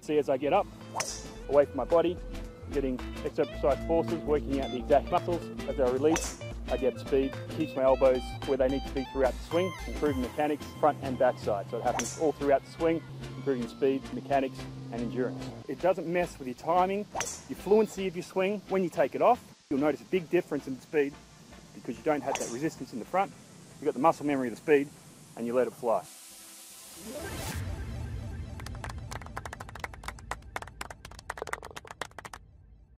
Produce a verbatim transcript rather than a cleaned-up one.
see as I get up, away from my body, getting extra-precise forces, working out the exact muscles. As I release, I get speed, keeps my elbows where they need to be throughout the swing, improving mechanics, front and back side. So it happens all throughout the swing, improving speed, mechanics, and endurance. It doesn't mess with your timing, your fluency of your swing. When you take it off, you'll notice a big difference in speed because you don't have that resistance in the front. You've got the muscle memory of the speed, and you let it fly.